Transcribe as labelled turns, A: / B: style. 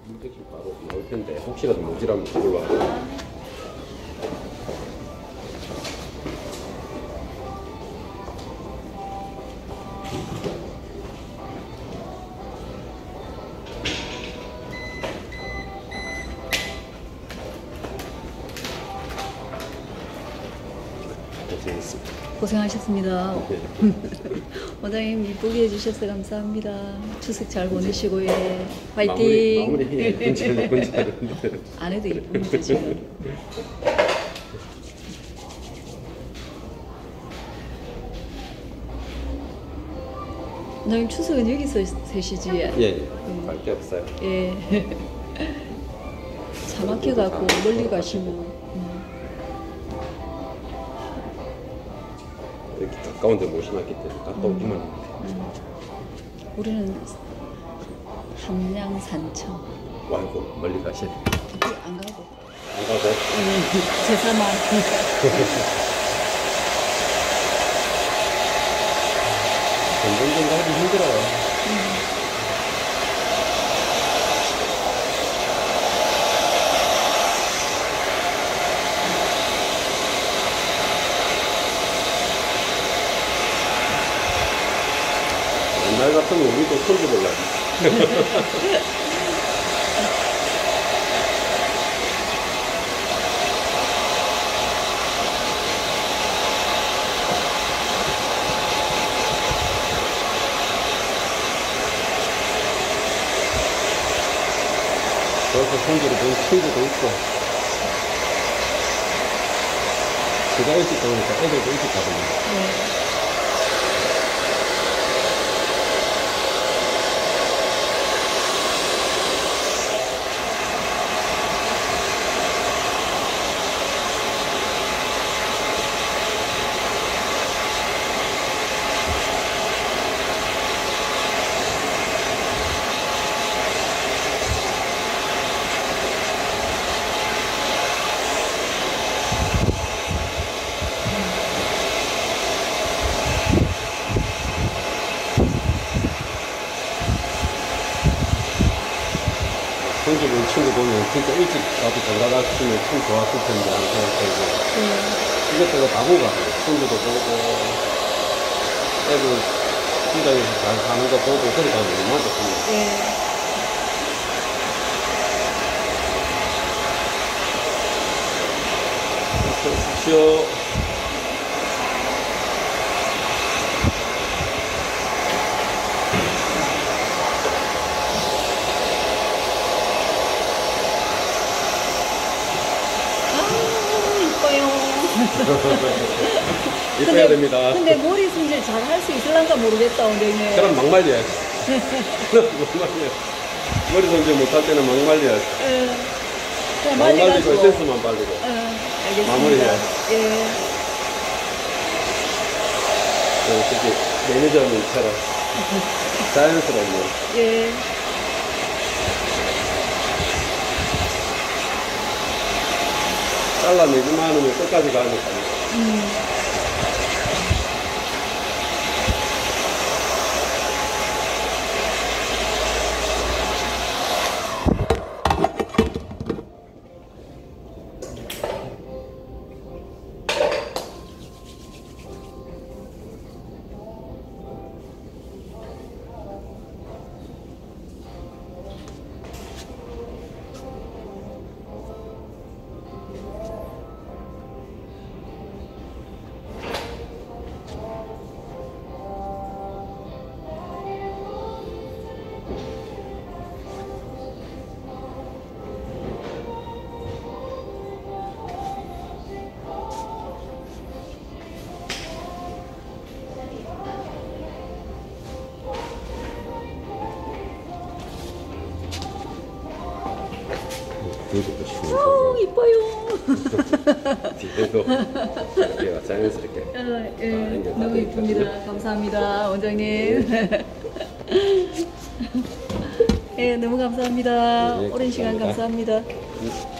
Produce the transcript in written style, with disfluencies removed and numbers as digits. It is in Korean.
A: 물백신 바로 나올 텐데 혹시라도 모자라면 그걸로 하고.
B: 고생하셨습니다. 원장님 이쁘게 해주셔서 감사합니다. 추석 잘 보내시고 예. 화이팅.
A: 마무리해.
B: 안 해도 이쁩니다 지금. 원장님 추석은 여기서 세시지?
A: 예. 갈 게 없어요.
B: 예. 차 막혀갖고 멀리 가시면.
A: 이렇게 가까운 데 모셔놨기 때문에 가까우기만 있는데.
B: 우리는 함양 산청.
A: 와이고 멀리 가셔야 돼.
B: 안 가고.
A: 안 가고?
B: 제사만.
A: 점점 가기 힘들어요. 옛날 같으면 우리도 손주 몰라요. 그래서 손주를 본 친구도 있고, 제가 일찍 가니까 애들도 일찍 가거든요. 손주 본 친구 보면 진짜 일찍 나도 전화 갔으면 참 좋았을 텐데 하는 생각되고 이것저것 다 보고 가요. 손주도 보고 애들 현장에서 잘 사는 거 보고 그러니까 얼마나 좋습니다. 쉬어. 이뻐야 됩니다.
B: 근데 머리 손질 잘 할 수 있을란가 모르겠다, 원장님.
A: 그럼 막 말려야지. 머리 손질 못할 때는 막 말려야지. 막 말리고 에센스만 발리고.
B: 알겠습니다.
A: 마무리해야지.
B: 예.
A: 특히 매니저님처럼 자연스러운.
B: 예.
A: 잘라내기만 하면 끝까지 가니까.
B: 이뻐요.
A: 뒤에도 이렇게 자연스럽게.
B: 예, 너무 이쁩니다. 감사합니다, 원장님. 예, 너무 감사합니다.
A: 네,
B: 오랜 시간
A: 감사합니다.
B: 감사합니다.